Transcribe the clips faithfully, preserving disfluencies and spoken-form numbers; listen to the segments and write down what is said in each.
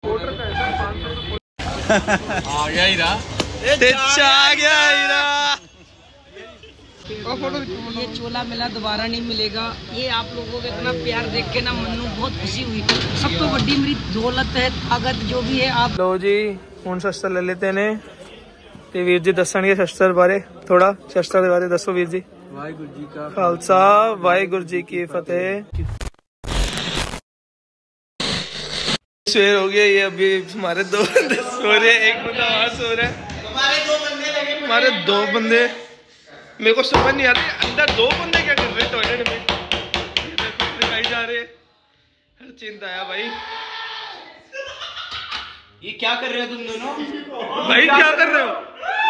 आ गया हीरा, आ गया हीरा। ये चोला मिला दोबारा नहीं मिलेगा। ये आप लोगों को इतना प्यार देख के ना मनु बहुत खुशी हुई। सब तो बड़ी मेरी दौलत है, ताकत जो भी है। आप लो जी हुण शस्त्र ले लेते ने ते वीर जी दसणगे शस्त्र बारे थोड़ा। शस्त्र बारे दसो वीर जी। वाहिगुरु जी का खालसा वाहिगुरु जी की फतेह। सवेर हो गया, ये अभी हमारे दो बंदे सो रहे, एक बंदा वहां सो रहा है। हमारे दो बंदे लगे हमारे दो बंदे मेरे को समझ नहीं आती अंदर दो बंदे क्या कर रहे टॉयलेट में। ये देखो दिखाई जा रहे हर चिंता आया भाई। ये क्या कर रहे हो तुम दोनों भाई? क्या कर रहे हो?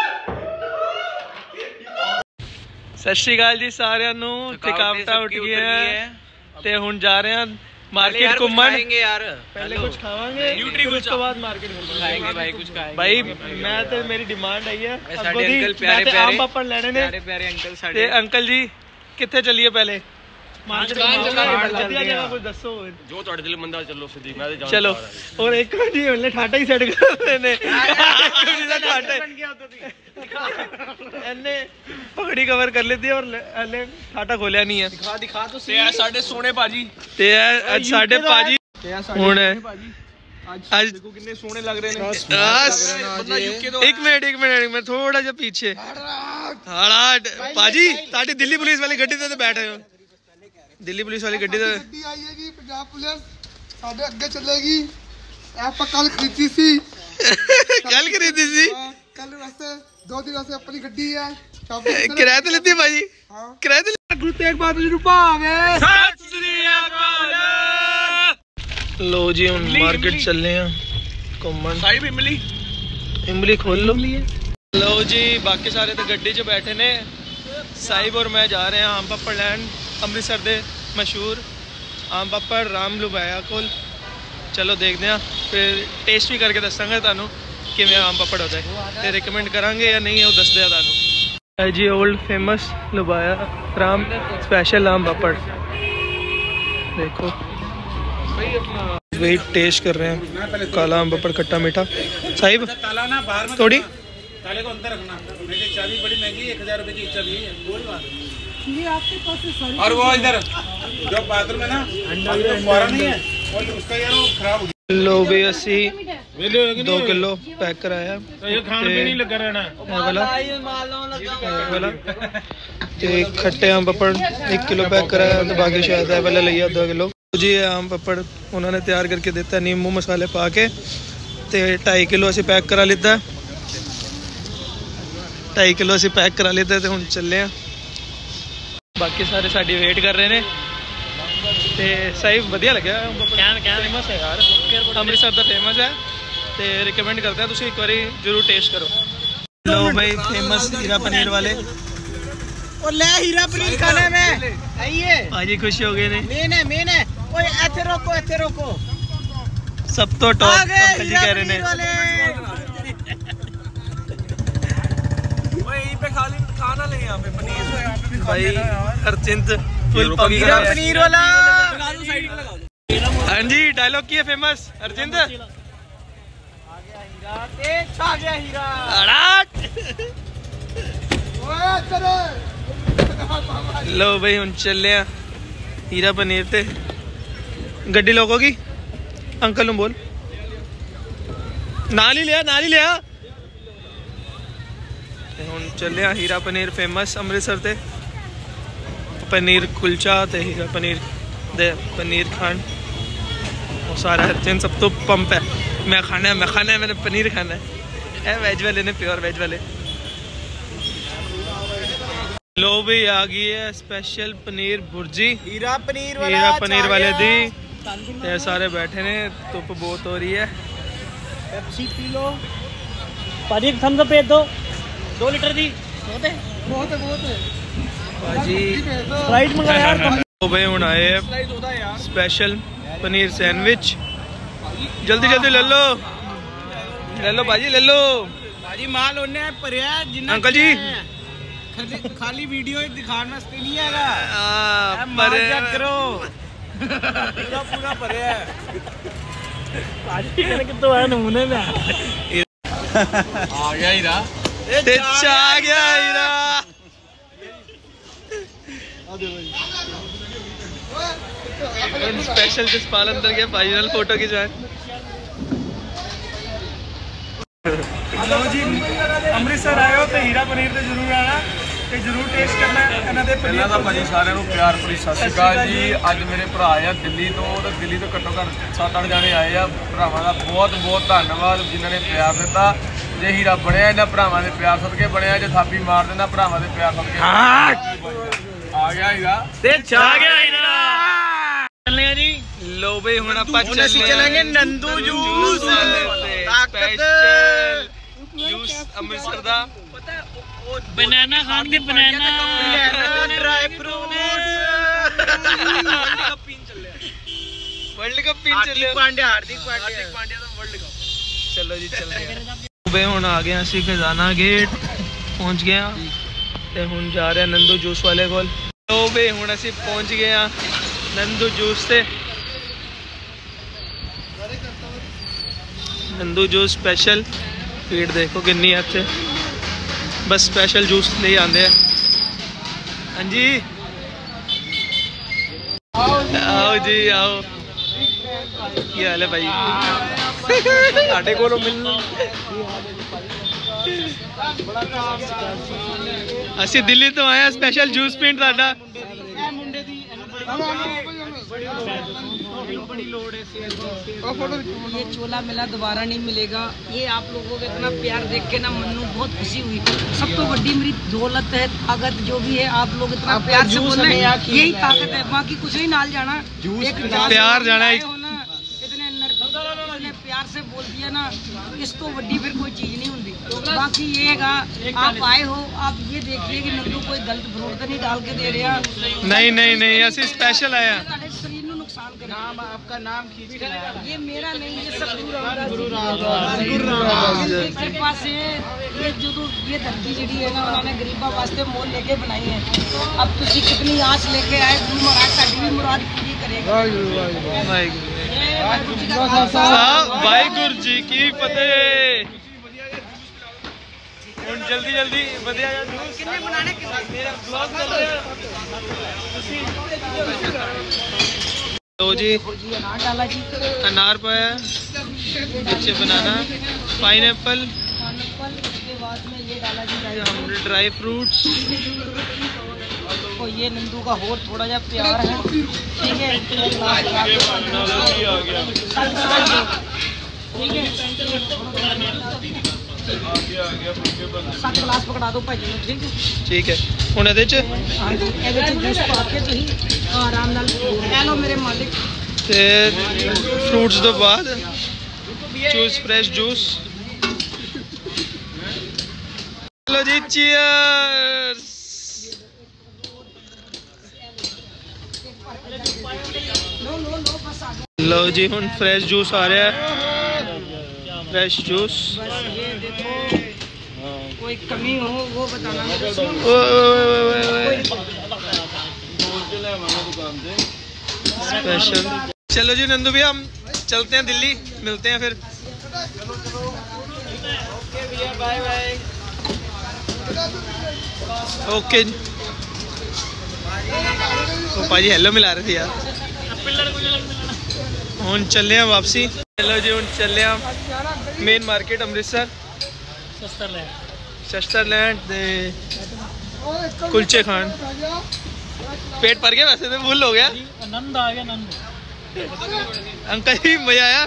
सत श्री अकाल जी सारिਆਂ ਨੂੰ। थकावटा उठ गई है ते हुण जा रहे हैं मार्केट घूमन यार। पहले कुछ खावांगे, उसके बाद मार्केट खाएंगे भाई। कुछ खाएंगे भाई। मैं तो मेरी डिमांड आई है अंकल प्यारे प्यारे आम पापड़ लेने ने। प्यारे प्यारे अंकल साडे। अंकल जी कितने चलिए पहले मार्केट कुछ दसो जो ਤੁਹਾਡੇ ਦਿਲ ਮੰਦਾ ਚੱਲੋ ਸਿੱਧੀ ਮੈਂ ਤੇ ਜਾਣ। चलो और एक जी हमने ठाटा ही सेट कर देने ठाटा बन गया तो ਇਹਨੇ ਪਗੜੀ ਕਵਰ ਕਰ ਲਈ ਔਰ ਹਲੇ ਠਾਟਾ ਖੋਲਿਆ ਨਹੀਂ ਹੈ। दिखा दिखा तो ਤੇ ਇਹ ਸਾਡੇ ਸੋਹਣੇ ਬਾਜੀ ਤੇ ਇਹ ਅੱਜ ਸਾਡੇ ਭਾਜੀ ਹੁਣ आज देखो कितने सोने लग रहे हैं। ਬੰਦਾ ਯੂਕੇ ਤੋਂ। एक मिनट एक मिनट मैं थोड़ा जा पीछे हालाट भाजी ताड़ी दिल्ली पुलिस वाली गड्डी ते बैठे हो। दिल्ली पुलिस वाली गड्डी ते गड्डी आई है जी पंजाब पुलिस साडे अगे चलेगी। ਆਪਾਂ ਕੱਲ ਖਰੀਦੀ ਸੀ कल खरीदी सी ਕੱਲ ਵਾਸਤੇ दो दिन वास्ते अपनी गड्डी है। किराए ते लेती भाजी? हां किराए ते। गुरु तेग बहादुर जी भावे सत श्री अकाल। लो जी हम मार्केट चल रहे हैं घूमन। ਸਾਈ ਵੀ ਮਿਲੀ इमली खोल लो। लो जी बाकी सारे तो गड्डी च बैठे ने। साहिब और मैं जा रहे हैं आम पापड़ लैंड अमृतसर दे मशहूर आम पापड़ राम लुबाया कोल। चलो देखते हैं फिर टेस्ट भी करके दसांगे तुहानू किवें आम पापड़ होता है ते रिकमेंड करांगे या नहीं वो दस दिया तुहानू। जी old famous Lubaya Ram special आम पापड़ देखो वही टेस्ट कर रहे हैं। काला आम पापड़ खट्टा मीठा। साहिब ताला ना बाहर में थोड़ी ताले को अंदर रखना। मेरी चाबी बड़ी महंगी एक हजार रुपए की चाबी है। कोई बात नहीं। ये आपके पास है। और वो इधर जो बाथरूम है ना फौरा नहीं है और उसका यार वो खराब हो गया। लो भी अस्सी दो किलो पैक कराया। ये खान भी नहीं लगा रहना वाला वाला ते खट्टे आम पापड़ एक किलो पैक कराया तो बाकी शायद है पहले लिया दो किलो जी। आम पापड़ उन्होंने तैयार करके देता है नींबू मसाले पा के ते ढाई किलो असी पैक करा लिता। ढाई किलो असी पैक करा लिता ते हुण चले हैं। बाकी सारे साडी वेट कर रहे हैं ते सही वधिया लग्या। फेमस है यार अमृतसर दा फेमस है ते रिकमेंड करते हैं तुसीं एक बारी जरूर टेस्ट करो। लो भाई फेमस हीरा पनीर वाले और ले हीरा पनीर खाने में आइए। भाजी खुश हो गए ने। मेन है मेन है। ओए ऐसे रोको ऐसे रोको। सब तो टॉप अंकल जी कह रहे ने। ओए यहीं पे खा ले खाना ले यहां पे पनीर से यहां पे भाई अर्चिंत फुल हीरा पनीर वाला। हाँ जी डायलॉग की है फेमस अर्चिंत। आ गया हीरा तेज छा गया हीरा। ओए चलो लो भाई हम चले हैं हीरा पनीर ते गड्डी लोगों की। अंकल ਨੂੰ बोल नाल ही लिया नाल ही लिया। हम चले हैं हीरा पनीर फेमस अमृतसर ते पनीर कुलचा ते हीरा पनीर दे पनीर खान वो सारा हर सब तो पंप है। मैं खाना है मैं खाना है मैंने पनीर खाना है। वेज वाले ने प्योर वेज वाले। लो भी आ गई है स्पेशल पनीर भुर्जी हीरा पनीर वाला। हीरा पनीर वाले दी ते सारे बैठे ने। धुप बहुत हो रही है। पेप्सी पी लो पाजी। थम्स अप दो दो लीटर दी बहुत है बहुत है बहुत है भाजी। स्प्राइट मंगा यार। तो भाई हुण आए स्पेशल पनीर सैंडविच। जल्दी जल्दी ले लो ले लो भाजी ले लो। भाजी माल होने भरिया जिन्ना अंकल जी खाली वीडियो दिखाने वास्ते नहीं हैगा। आ, माल चेक करो पूरा पूरा भरिया है। कितना है नमूने में आ गया हीरा ते आ गया हीरा स्पेशल जसपाल अंदर गया फाइनल फोटो की जाए। हेलो जी अमृतसर आए हो तो हीरा पनीर तो जरूर आना ਤੇ ਜਰੂਰ ਟੇਸਟ ਕਰਨਾ ਇਹਨਾਂ ਦੇ ਪਹਿਲਾਂ ਤਾਂ ਭਾਜੀ ਸਾਰਿਆਂ ਨੂੰ ਪਿਆਰ ਭਰੀ ਸਤਿ ਸ਼੍ਰੀ ਅਕਾਲ ਜੀ। ਅੱਜ ਮੇਰੇ ਭਰਾ ਆ ਦਿੱਲੀ ਤੋਂ ਤੇ ਦਿੱਲੀ ਤੋਂ ਘੱਟੋ ਘੱਟ ਸੱਤ ਅੱਠ ਜਾਣੇ ਆਏ ਆ। ਭਰਾਵਾਂ ਦਾ ਬਹੁਤ ਬਹੁਤ ਧੰਨਵਾਦ ਜਿਨ੍ਹਾਂ ਨੇ ਪਿਆਰ ਦਿੱਤਾ। ਜੇ ਹੀਰਾ ਬਣਿਆ ਇਹਨਾਂ ਭਰਾਵਾਂ ਦੇ ਪਿਆਰ ਸਦਕੇ ਬਣਿਆ, ਜੇ ਥਾਪੀ ਮਾਰ ਦਿੰਦਾ ਭਰਾਵਾਂ ਦੇ ਪਿਆਰ ਸਦਕੇ ਆ ਗਿਆ ਹੀਰਾ ਤੇ ਛਾ ਗਿਆ ਹੀਰਾ। ਚੱਲੇ ਆ ਜੀ ਲੋ ਬਈ ਹੁਣ ਆਪਾਂ ਚੱਲਾਂਗੇ Nandu juice special juice Amritsar ਦਾ। बनाना खान के बनाना ड्राई फ्रूट्स वर्ल्ड कप पिन चले पांड्या हार्दिक पांड्या हार्दिक पांड्या ਦਾ वर्ल्ड कप। चलो जी चलते हैं बे ਹੁਣ ਆ ਗਏ ਅਸੀਂ ਖਜ਼ਾਨਾ ਗੇਟ ਪਹੁੰਚ ਗਏ ਆ ਤੇ ਹੁਣ ਜਾ ਰਹੇ ਨੰਦੂ ਜੂਸ ਵਾਲੇ ਕੋਲ। ਲੋ ਬੇ ਹੁਣ ਅਸੀਂ ਪਹੁੰਚ ਗਏ ਆ ਨੰਦੂ ਜੂਸ ਤੇ। ਨੰਦੂ ਜੂਸ ਸਪੈਸ਼ਲ ਭੀੜ ਦੇਖੋ ਕਿੰਨੀ ਹੈ ਇੱਥੇ। बस स्पेशल जूस ले आते हैं। हाँ जी आओ जी आओ। क्या हाल है भाई? साढ़े को मिलना असी दिल्ली तो आए स्पेशल जूस पीण साडा ये चोला मिला दोबारा नहीं मिलेगा। ये आप लोगों को इतना प्यार देख के ना मन में बहुत खुशी हुई। सब तो बड़ी मेरी दौलत है, ताकत जो भी है। आप लोग इतना प्यार से बोल रहे हैं, यही ताकत है, बाकी कुछ नहीं। नाल जाना एक प्यार जाना इतने इतने प्यार से बोल दिया ना, इस तो बड़ी फिर कोई चीज नहीं होती। बाकी ये आप आए हो, आप ये देखिए कि नंदू कोई गलत फ्रूट तो नहीं डाल के दे रहा। नहीं नहीं नहीं ऐसे स्पेशल आया। शरीर में नुकसान कर नाम आपका नाम खींच के ये मेरा नहीं, ये सब गुरु रामदास के पास है। ये जो तो ये धरती जी है ना, उन्होंने गरीबा वास्ते मोल लेके बनाई है। अब तुझे कितनी आस लेके आए, गुरु महाराज साडी भी मुराद पूरी करेगा। वाहिगुरु जी की फतेह। जल्दी जल्दी बढ़िया कितने बनाने के बाद मेरा ब्लॉग चल रहा है। जी अनार डाला जी, अनार पाया नीचे बनाना पाइनएप्पल, उसके बाद में ये डाला जी हमने ड्राई फ्रूट्स। तो ये नंदू का और थोड़ा सा प्यार है, ठीक है। सात गिलास पकड़ा दो भाजी ਨੂੰ, ठीक है ठीक है। ਹੁਣ ਇਹਦੇ ਚ ਹਾਂਜੀ ਇਹਦੇ ਚ ਜੂਸ ਪਾ ਕੇ ਤੁਸੀਂ ਆਰਾਮ ਨਾਲ ਲੈ ਲਓ ਮੇਰੇ ਮਾਲਿਕ। ਤੇ ਫਰੂਟਸ ਤੋਂ ਬਾਅਦ ਚੂਸ ਫਰੈਸ਼ ਜੂਸ। ਚਲੋ ਜੀ ਚੀਅਰਸ। लो जी ਹੁਣ फ्रेश जूस आ रहा है, फ्रेश जूस। ये देखो कोई कमी हो वो बताना मेरे को। स्पेशल। चलो जी नंदू भैया हम चलते हैं दिल्ली, मिलते हैं फिर। Bye bye. ओके जी भाजी हेलो मिला रहे थे यार। ਹੁਣ ਚੱਲੇ ਆ ਵਾਪਸੀ। ਚਲੋ ਜੀ ਹੁਣ ਚੱਲੇ ਆ ਮੇਨ ਮਾਰਕੀਟ ਅੰਮ੍ਰਿਤਸਰ, ਸ਼ਸਤਰਲੈਂਡ ਸ਼ਸਤਰਲੈਂਡ ਦੇ ਕੁਲਚੇ ਖਾਣ। पेट भर गया वैसे तो फुल हो गया। आनंद आ गया आनंद। अंकल जी मजा आया।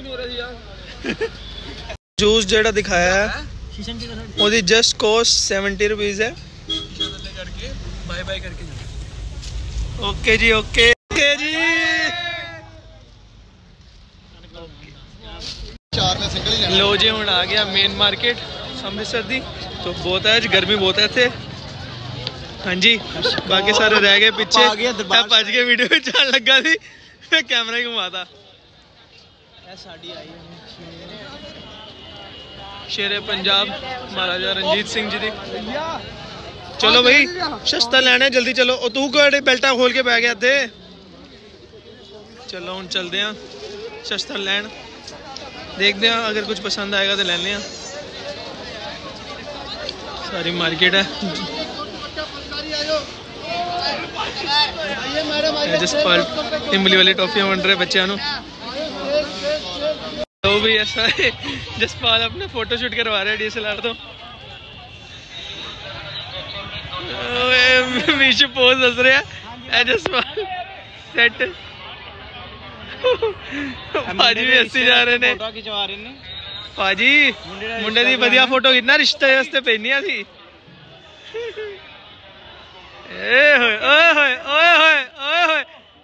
जूस जेड़ा दिखाया है ਉਹਦੀ जस्ट कॉस्ट सेवेंटी रुपीज है। बाय बाय करके ओके जी ओके ओके जी। लो जी ਹੁਣ ਆ ਗਿਆ मेन मार्केट ਅੰਮ੍ਰਿਤਸਰ ਦੀ। तो बहुत है गर्मी बहुत है इत्थे। हाँ जी बाकी सारे रह गए पीछे। भज के वीडियो चल लगा सी, मैं कैमरा ही घुमाता। शेरे पंजाब महाराजा रणजीत सिंह जी दी। चलो भाई सस्ता लेना जल्दी चलो। तू केड़े बेल्टा खोल के बह गया इत्थे। चलो हुण चलदे आ सस्ता लैन। देखते हैं अगर कुछ पसंद आएगा तो लेने हैं। सारी मार्केट है। जसपाल इमली वाली टॉफियां बन रहे बच्चों को। तो भी ऐसा है जसपाल अपने फोटो शूट करवा रहे हैं डी एस एल आर तो मीशो पोज हंस रहे हैं जसपाल सेट भाजी भी हंसी जा रहे ने भाजी मुंडे दी बढ़िया फोटो कितना रिश्ते वास्ते पेनी सी ए होए ओए होए ओए होए ओए होए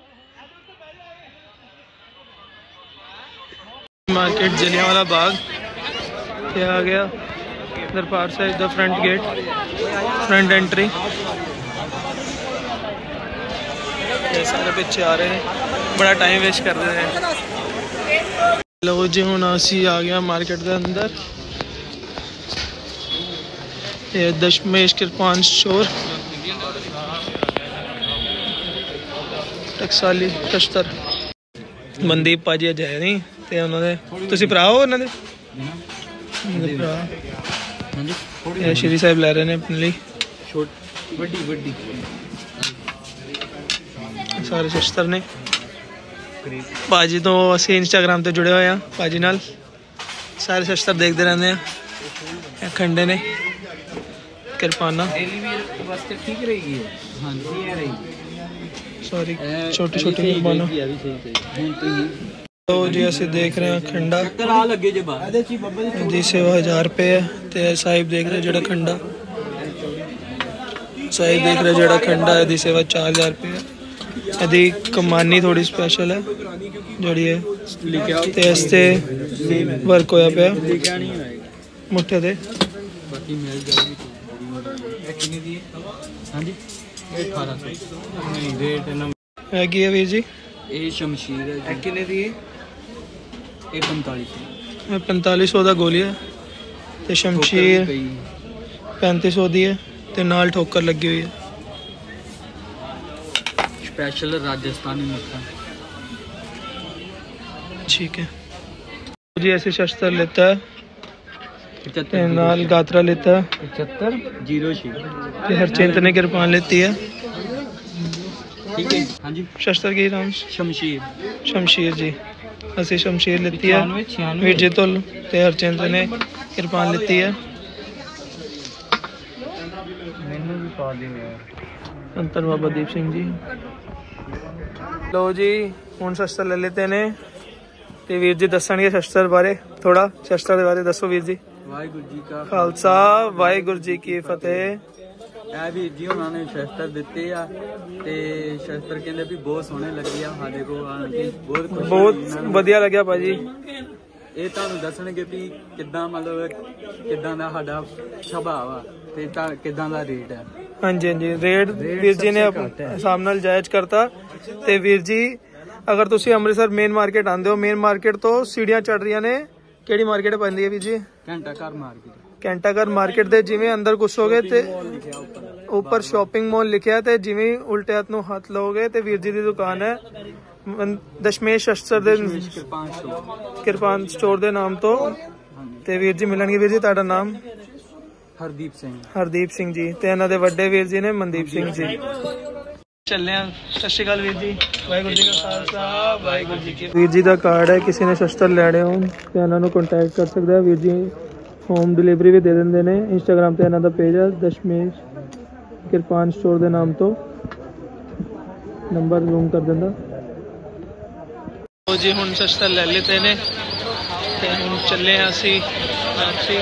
मार्केट जलियांवाला बाग क्या आ गया Darbar Sahib the front gate front entry. ये सारे बच्चे आ रहे हैं बड़ा टाइम वेस्ट कर रहे हैं। लो जी हुण असी आ गया मार्केट के अंदर। ये दशमेश किरपान स्टोर टकसाली कश्तर। मनदीप भाजी अज है नहीं ते उन्होंने तुसी भरा हो उन्होंने भरा श्री साहिब लै रहे हैं अपने लिए सारे शस्त्र ने। भाजी तो असी इंस्टाग्राम ते जुड़े हुए हैं भाजी नाल सारे शस्त्र देखते रहते हैं। खंडे ने किरपाना ठीक रहेगी सॉरी छोटी छोटी किरपाना। तो जी असी देख रहे हैं खंडा दी सेवा हजार रुपये है। ते साहिब देख रहे जड़ा खंडा साहिब देख रहे जड़ा खंडा है दी सेवा चार हजार रुपये है। यदि कमानी थोड़ी स्पेशल है जड़ी है ते इसते वर्क होया पे मुठ्ठे दे है की है वीर जी ये शमशीर है कितने दी ये पैंतालीस पैंतालीस सौ का गोली है ते शमशीर पैंतीस सौ दी है ते नाल ठोकर लगी हुई है। स्पेशल राजस्थानी मुठ्ठा ठीक है जी। ऐसे शस्त्र लेता है नाल गात्रा लेता है पचहत्तर जीरो छः हर चिंत ने किरपान लेती है ठीक है। हाँ जी शस्त्र की नाम शमशीर शमशीर जी असी शमशीर लेती है वीर जी तो ते हर चिंत ने किरपान लेती है। अंतर बाबा दीप सिंह जी। लो जी हुण शस्त्र ले लेते ने ते वीर जी दसणगे शस्त्र बारे थोड़ा शस्त्र के बारे दसो वीर जी। वाहिगुरू जी का खालसा वाहिगुरू जी की फतेह। ਇਹ ਵੀਰ ਜੀ ਉਹਨਾਂ ਨੇ ਸ਼ਸਤਰ ਦਿੱਤੇ ਆ ਤੇ ਸ਼ਸਤਰ ਕਹਿੰਦੇ ਵੀ ਬਹੁਤ ਸੋਹਣੇ ਲੱਗੇ ਆ ਸਾਡੇ ਕੋਲ ਆਣ ਕੇ ਬਹੁਤ ਖੁਸ਼ੀ ਬਹੁਤ ਵਧੀਆ ਲੱਗਿਆ ਭਾਜੀ। ਇਹ ਤੁਹਾਨੂੰ ਦੱਸਣਗੇ ਵੀ ਕਿੱਦਾਂ ਮਤਲਬ ਕਿੱਦਾਂ ਦਾ ਸਾਡਾ ਸੁਭਾਅ ਆ ਤੇ ਕਿੱਦਾਂ ਦਾ ਰੇਟ ਹੈ। ਹਾਂਜੀ ਹਾਂਜੀ ਰੇਟ ਵੀਰ ਜੀ ਨੇ ਹਿਸਾਬ ਨਾਲ ਜਾਇਜ਼ ਕਰਤਾ। ਤੇ ਵੀਰ ਜੀ ਅਗਰ ਤੁਸੀਂ ਅੰਮ੍ਰਿਤਸਰ ਮੇਨ ਮਾਰਕੀਟ ਆਉਂਦੇ ਹੋ ਮੇਨ ਮਾਰਕੀਟ ਤੋਂ सीढ़ियां चढ़ रही ने ਕਿਹੜੀ ਮਾਰਕੀਟ ਪੈਂਦੀ ਹੈ ਵੀਰ ਜੀ ਘੰਟਾ ਘਰ ਮਾਰਕੀਟ ਘੰਟਾਘਰ ਮਾਰਕੀਟ ਦੇ ਜਿਵੇਂ ਅੰਦਰ ਘੁਸੋਗੇ ਤੇ ਉੱਪਰ ਸ਼ਾਪਿੰਗ ਮਾਲ ਲਿਖਿਆ ਤੇ ਜਿਵੇਂ ਉਲਟੇ ਹੱਥ ਨੂੰ ਹੱਥ ਲਾਓਗੇ ਤੇ ਵੀਰ ਜੀ ਦੀ ਦੁਕਾਨ ਹੈ ਦਸ਼ਮੇਸ਼ ਸ਼ਸਤਰ ਦੇ ਕਿਰਪਾਨ ਸਟੋਰ ਦੇ ਨਾਮ ਤੋਂ ਤੇ ਵੀਰ ਜੀ ਮਿਲਣਗੇ। ਵੀਰ ਜੀ ਤੁਹਾਡਾ ਨਾਮ ਹਰਦੀਪ ਸਿੰਘ ਹਰਦੀਪ ਸਿੰਘ ਜੀ ਤੇ ਇਹਨਾਂ ਦੇ ਵੱਡੇ ਵੀਰ ਜੀ ਨੇ ਮਨਦੀਪ ਸਿੰਘ ਜੀ। ਚੱਲੇ ਆ ਸਤਿ ਸ਼੍ਰੀ ਅਕਾਲ ਵੀਰ ਜੀ। ਵਾਹਿਗੁਰੂ ਜੀ ਕਾ ਖਾਲਸਾ ਵਾਹਿਗੁਰੂ ਜੀ ਕੀ। ਵੀਰ ਜੀ ਦਾ ਕਾਰਡ ਹੈ ਕਿਸੇ ਨੇ ਸ਼ਸਤਰ ਲੈਣੇ ਹੋਣ ਤੇ ਇਹਨਾਂ ਨੂੰ ਕੰਟੈਕਟ ਕਰ ਸਕਦਾ ਹੈ। ਵੀਰ ਜੀ ਹੋਮ डिलीवरी भी दे देंगे ने। इंस्टाग्राम पे इन्हों का पेज है दशमेश किरपान स्टोर के नाम तो नंबर जूम कर देंगे। तो जी हुण शस्त्र ले लेते ने ते हुण चले असी वापसी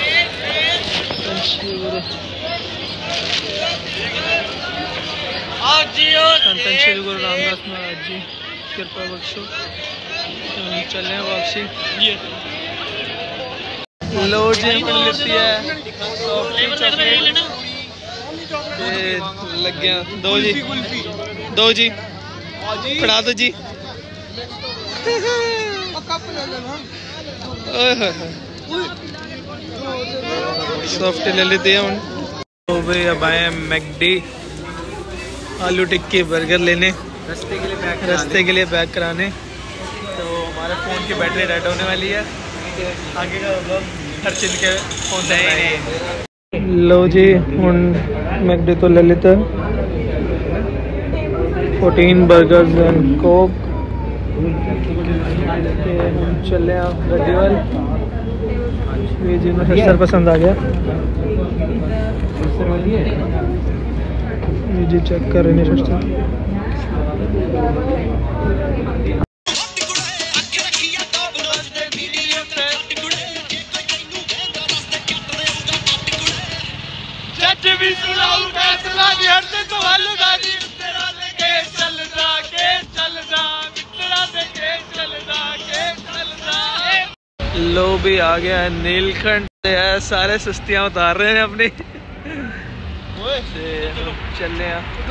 संतन श्री गुरु रामदास महाराज जी कृपा बख्शो। चले वापसी लो जी लेती है सॉफ्टी चॉकलेट लग गया दो जी दो जी फड़ा दो जी। सॉफ्टी ले लेती है हम। तो भाई अब आए मैकडी आलू टिक्की बर्गर लेने रस्ते के लिए पैक रस्ते के लिए पैक कराने। तो हमारे फ़ोन की बैटरी डेड होने वाली है के आगे का व्लॉग हर चीज के पहुंचा रहे। लो जी हुन मैकडे तो ले लेते फोर्टीन बर्गर्स एंड कोक चले गड्डी वाल ये जी में सर पसंद आ गया ये जी चेक कर रहे हैं सर लो भी आ गया है नीलखंड है, सारे सुस्तियां उतार रहे हैं अपनी चलने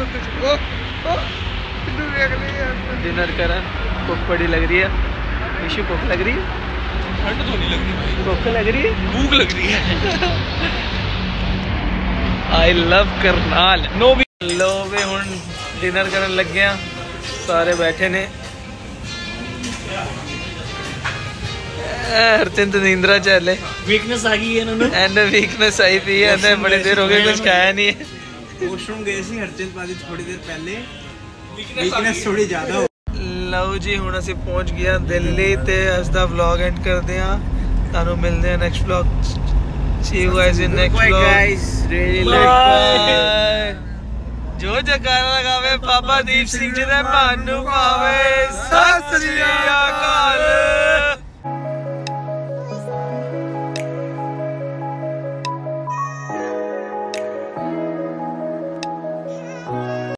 डिनर करें। भूख बड़ी लग रही है, इशू भूख लग रही है, ठंड तो नहीं लग रही, भूख लग रही है, भूख लग रही है। I love Karnal. नो भी लो भी हुन डिनर करने लग गया, सारे बैठे ने। हरचंद नींद्रा चले, वीकनेस आ गई है इन्होंने, एंड वीकनेस आई थी, एंड बड़ी देर हो गई कुछ खाया नहीं है। वॉशरूम गए सी हरचंद पाजी थोड़ी देर पहले, वीकनेस थोड़ी ज्यादा हो। लो जी हुन ਅਸੀਂ पहुंच गया दिल्ली ते अस दा व्लॉग एंड करदे हां, ਤੁਹਾਨੂੰ ਮਿਲਦੇ ਹਾਂ next vlog. See you guys in next vlog guys, really bye. जो जयकारा लगावे बाबा दीप सिंह जी दे मान ਨੂੰ ਪਾਵੇ। ਸਤਿ ਸ੍ਰੀ ਅਕਾਲ।